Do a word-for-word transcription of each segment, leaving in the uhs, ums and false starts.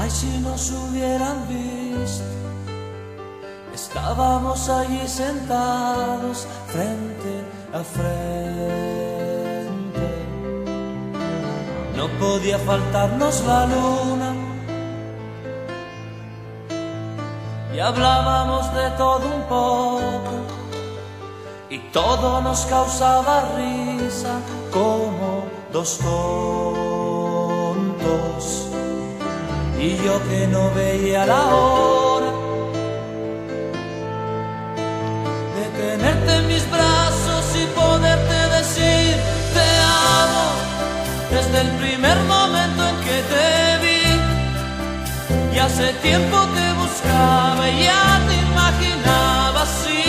Ay, si nos hubieran visto, estábamos allí sentados frente a frente. No podía faltarnos la luna y hablábamos de todo un poco, y todo nos causaba risa como dos tontos. Y yo que no veía la hora de tenerte en mis brazos y poderte decir te amo desde el primer momento en que te vi. Y hace tiempo te buscaba y ya te imaginaba así.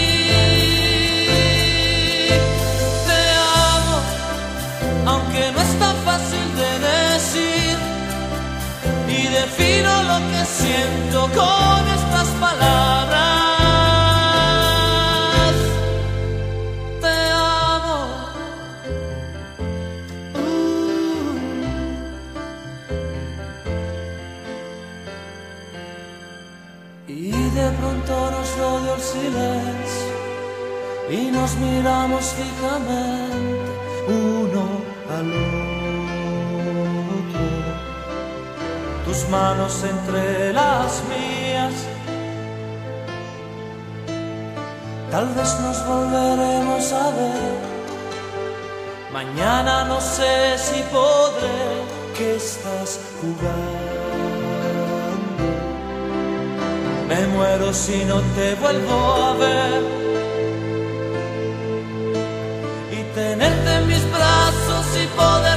Te amo, aunque no es tan fácil de decir, y defino lo que siento con estas palabras. Te amo. Uh. Y de pronto nos rodeó el silencio y nos miramos fijamente uno al otro. Tus manos entre las mías, tal vez nos volveremos a ver. Mañana no sé si podré, que estás jugando. Me muero si no te vuelvo a ver. Y tenerte en mis brazos y poder